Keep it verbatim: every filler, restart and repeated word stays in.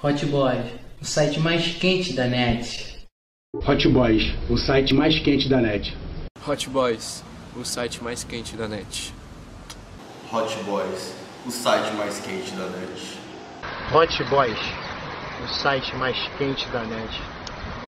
Hot Boys, o site mais quente da net. Hot Boys, o site mais quente da net. Hot Boys, o site mais quente da net. Hot Boys, o site mais quente da net. Hot Boys, o site mais quente da net.